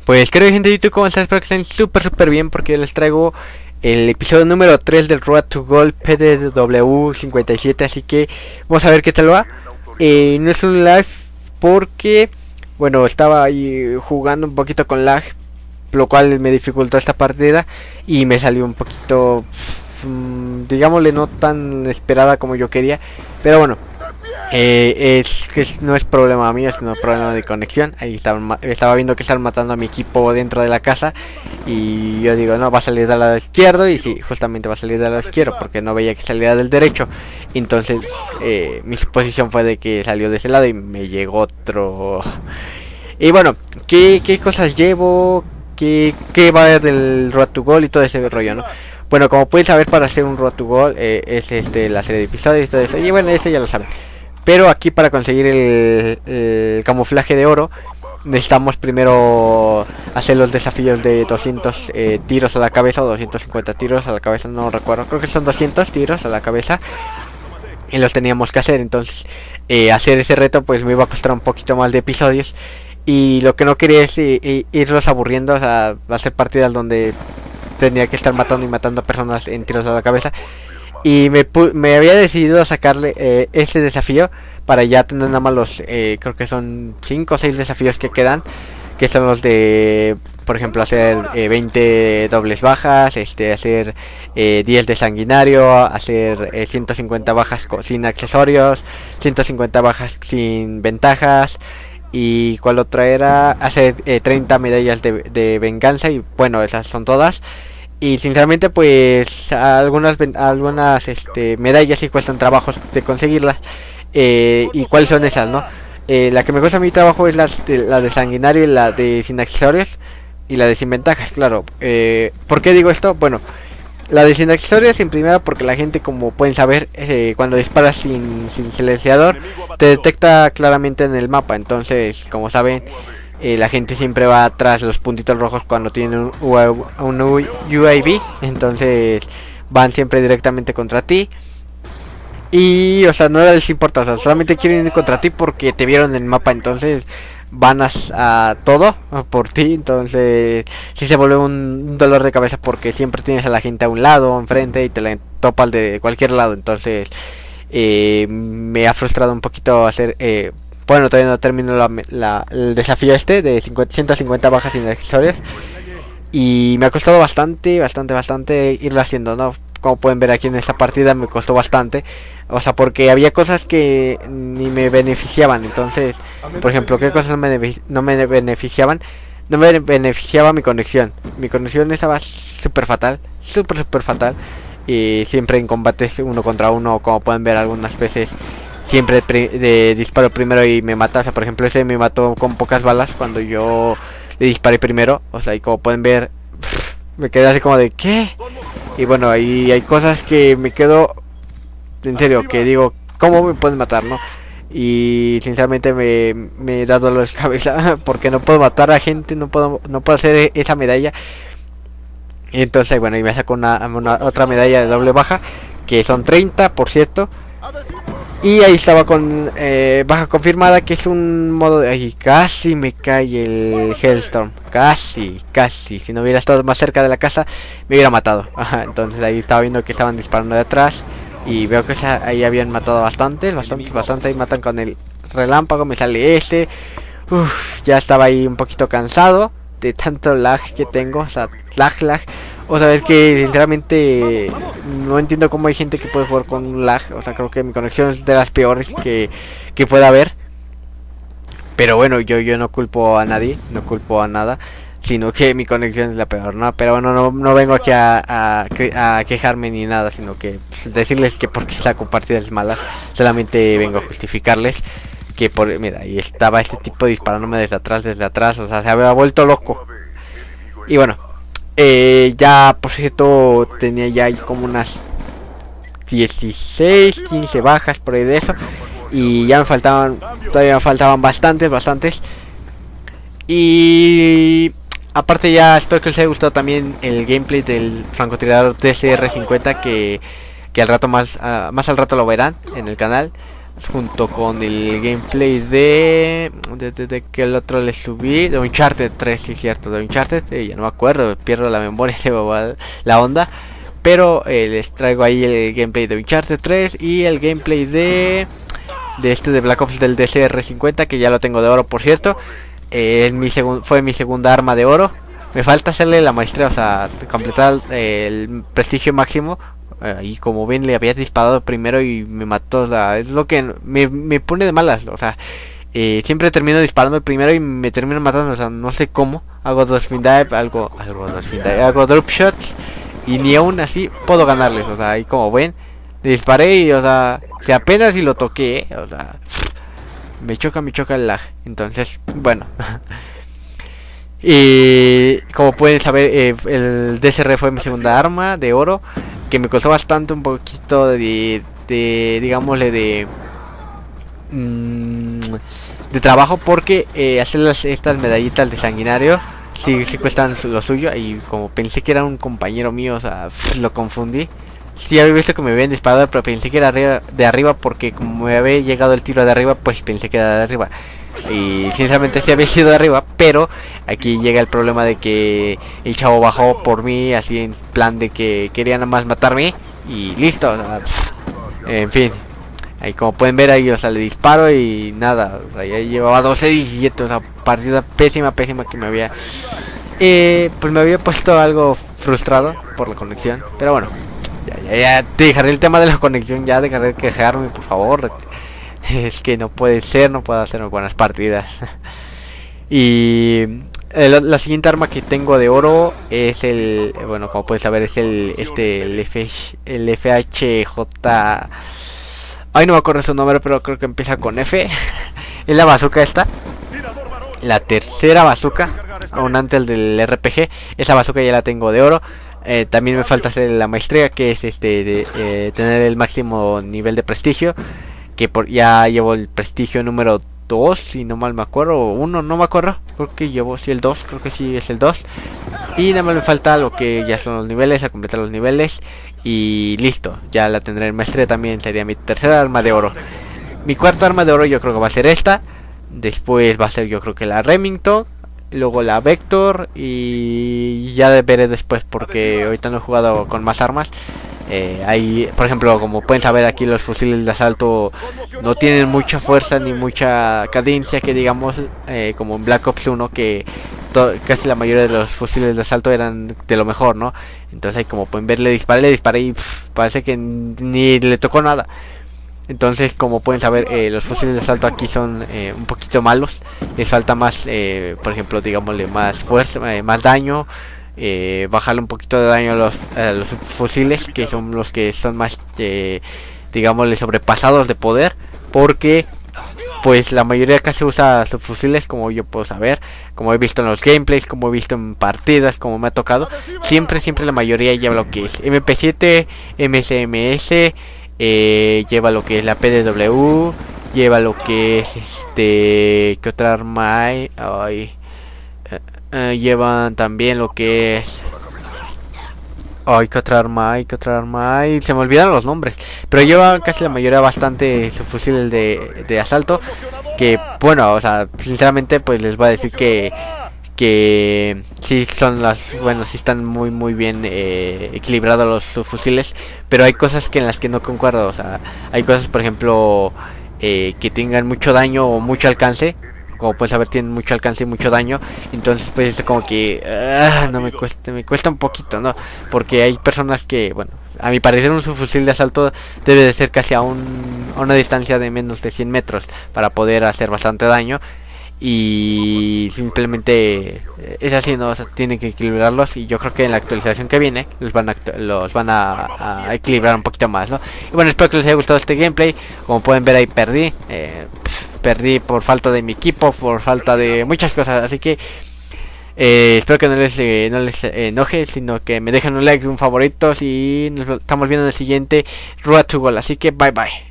Pues creo, gente de YouTube, ¿cómo están? Espero que estén súper bien, porque yo les traigo el episodio número 3 del Road to Gold PDW 57. Así que vamos a ver qué tal va. No es un live porque, bueno, estaba ahí jugando un poquito con lag, lo cual me dificultó esta partida y me salió un poquito, digámosle, no tan esperada como yo quería. Pero bueno, es que no es problema mío, sino problema de conexión. Ahí estaba viendo que estaban matando a mi equipo dentro de la casa, y yo digo, no, va a salir del lado izquierdo. Y sí, justamente va a salir del lado izquierdo, porque no veía que saliera del derecho. Entonces mi suposición fue de que salió de ese lado y me llegó otro. Y bueno, ¿qué cosas llevo? ¿Qué va a haber del Road to Gold y todo ese rollo, no? Bueno, como pueden saber, para hacer un Road to Gold es la serie de episodios y todo eso. Y bueno, ese ya lo saben. Pero aquí, para conseguir el camuflaje de oro, necesitamos primero hacer los desafíos de 200 tiros a la cabeza, o 250 tiros a la cabeza, no recuerdo. Creo que son 200 tiros a la cabeza, y los teníamos que hacer. Entonces hacer ese reto pues me iba a costar un poquito más de episodios, y lo que no quería es irlos aburriendo. O sea, hacer partidas donde tenía que estar matando y matando a personas en tiros a la cabeza. Y me había decidido a sacarle este desafío para ya tener nada más los, creo que son 5 o 6 desafíos que quedan. Que son los de, por ejemplo, hacer 20 dobles bajas, hacer 10 de sanguinario, hacer 150 bajas sin accesorios, 150 bajas sin ventajas. Y cuál otra era, hacer 30 medallas de venganza. Y bueno, esas son todas. Y sinceramente pues algunas medallas sí cuestan trabajos de conseguirlas. ¿Y cuáles son esas, no? La que me cuesta mi trabajo es la de sanguinario, y la de sin accesorios, y la de sin ventajas, claro. ¿Por qué digo esto? Bueno, la de sin accesorios, en primera, porque la gente, como pueden saber, cuando disparas sin silenciador, te detecta claramente en el mapa. Entonces, como saben, la gente siempre va tras los puntitos rojos cuando tienen un UAV. Entonces van siempre directamente contra ti. Y, o sea, no les importa, o sea, solamente quieren ir contra ti porque te vieron en el mapa. Entonces van a todo por ti. Entonces sí se vuelve un dolor de cabeza, porque siempre tienes a la gente a un lado, enfrente, y te la topas de cualquier lado. Entonces me ha frustrado un poquito hacer... bueno, todavía no termino el desafío de 150 bajas sin accesorios. Y me ha costado bastante irlo haciendo, ¿no? Como pueden ver aquí en esta partida, me costó bastante. O sea, porque había cosas que ni me beneficiaban. Entonces, por ejemplo, ¿qué cosas no me beneficiaban? No me beneficiaba mi conexión. Mi conexión estaba súper fatal. Súper fatal. Y siempre en combates uno contra uno, como pueden ver algunas veces, siempre disparo primero y me mata. O sea, por ejemplo, ese me mató con pocas balas cuando yo le disparé primero. O sea, y como pueden ver, me quedé así como de ¿qué? Y bueno, ahí hay cosas que me quedo, en serio, que digo, ¿cómo me pueden matar, no? Y sinceramente me da dolor de cabeza, porque no puedo matar a gente, no puedo hacer esa medalla. Y entonces, bueno, y me saco otra medalla de doble baja, que son 30, por cierto. Y ahí estaba con baja confirmada, que es un modo de... Ay, casi me cae el Hellstorm. Casi. Si no hubiera estado más cerca de la casa, me hubiera matado. Ajá, entonces ahí estaba viendo que estaban disparando de atrás. Y veo que ahí habían matado bastante. Ahí matan con el relámpago. Me sale este. Ya estaba ahí un poquito cansado de tanto lag que tengo. O sea, lag. O sea, es que sinceramente no entiendo cómo hay gente que puede jugar con un lag. O sea, creo que mi conexión es de las peores que pueda haber. Pero bueno, yo no culpo a nadie, no culpo a nada, sino que mi conexión es la peor, ¿no? Pero bueno, no vengo aquí a quejarme ni nada, sino que pues, decirles que porque saco partidas malas. Solamente vengo a justificarles que mira, y estaba este tipo disparándome desde atrás, o sea, se había vuelto loco. Y bueno, ya por cierto tenía ya como unas 16, 15 bajas por ahí de eso. Y ya todavía me faltaban bastantes. Y aparte, ya espero que les haya gustado también el gameplay del francotirador TCR-50, que al rato más al rato lo verán en el canal. junto con el gameplay de que el otro le subí, de Uncharted 3, sí cierto, de Uncharted, ya no me acuerdo, pierdo la memoria, se me va la onda, pero les traigo ahí el gameplay de Uncharted 3 y el gameplay de Black Ops del DR-50, que ya lo tengo de oro, por cierto. Fue mi segunda arma de oro. Me falta hacerle la maestría, o sea, completar el prestigio máximo. Y como ven, le había disparado primero y me mató. O sea, es lo que me pone de malas. O sea, siempre termino disparando el primero y me termino matando. O sea, no sé cómo. Hago hago drop shots y ni aún así puedo ganarles. O sea, ahí como ven, le disparé y, o sea, que apenas si lo toqué, o sea, me choca el lag. Entonces, bueno. Y como pueden saber, el DSR fue mi segunda arma de oro, que me costó bastante, un poquito de digámosle, de trabajo, porque hacer estas medallitas de sanguinario sí cuestan lo suyo. Y como pensé que era un compañero mío, o sea, lo confundí. Sí había visto que me habían disparado, pero pensé que era de arriba, porque como me había llegado el tiro de arriba, pues pensé que era de arriba. Y sinceramente sí había sido de arriba, pero aquí llega el problema de que el chavo bajó por mí, así en plan de que quería nada más matarme y listo. O sea, en fin, ahí como pueden ver ahí, o sea, le disparo y nada. O sea, ya llevaba 12-17, o sea, partida pésima que me había... pues me había puesto algo frustrado por la conexión, pero bueno. Ya dejaré el tema de la conexión, ya dejaré de quejarme, por favor. Es que no puede ser, no puedo hacer buenas partidas. Y la siguiente arma que tengo de oro es bueno, como puedes saber, es el FHJ. Ay, no me acuerdo su nombre, pero creo que empieza con F. Es la bazooka esta, la tercera bazooka, aún antes del RPG. Esa bazooka ya la tengo de oro. También me falta hacer la maestría, que es tener el máximo nivel de prestigio, que ya llevo el prestigio número 2, si no mal me acuerdo, o 1, no me acuerdo, creo que llevo el 2, creo que sí es el 2. Y nada más me falta lo que ya son los niveles, a completar los niveles y listo, ya la tendré en maestría. También sería mi tercera arma de oro. Mi cuarta arma de oro yo creo que va a ser esta, después va a ser yo creo que la Remington, luego la Vector, y ya veré después, porque ahorita no he jugado con más armas. Hay, por ejemplo, como pueden saber, aquí los fusiles de asalto no tienen mucha fuerza ni mucha cadencia, que digamos, como en Black Ops 1, que casi la mayoría de los fusiles de asalto eran de lo mejor, ¿no? Entonces ahí, como pueden ver, le disparé y parece que ni le tocó nada. Entonces, como pueden saber, los fusiles de asalto aquí son un poquito malos. Les falta más, por ejemplo, digámosle, más fuerza, más daño. Bajarle un poquito de daño a los fusiles, que son los que son más, digámosle, sobrepasados de poder. Porque, pues, la mayoría casi usa subfusiles, como yo puedo saber. Como he visto en los gameplays, como he visto en partidas, como me ha tocado. Siempre la mayoría lleva lo que es MP7, MSMS. Lleva lo que es la PDW, lleva lo que es ¿qué otra arma hay? Llevan también lo que es... ¿qué otra arma hay? Se me olvidan los nombres. Pero lleva casi la mayoría bastante subfusiles de asalto. Que bueno, o sea, sinceramente pues les voy a decir que sí son sí están muy bien equilibrados los subfusiles, pero hay cosas en las que no concuerdo. O sea, hay cosas, por ejemplo, que tengan mucho daño o mucho alcance. Como puedes saber, tienen mucho alcance y mucho daño. Entonces pues es como que no me cuesta un poquito, ¿no? Porque hay personas que, bueno, a mi parecer un subfusil de asalto debe de ser casi a una distancia de menos de 100 metros para poder hacer bastante daño. Y simplemente es así, ¿no? O sea, tienen que equilibrarlos, y yo creo que en la actualización que viene los van a equilibrar un poquito más, ¿no? Y bueno, espero que les haya gustado este gameplay. Como pueden ver, ahí perdí por falta de mi equipo, por falta de muchas cosas, así que espero que no les enoje, sino que me dejen un like, un favorito, y nos estamos viendo en el siguiente Road to Goal. Así que bye bye.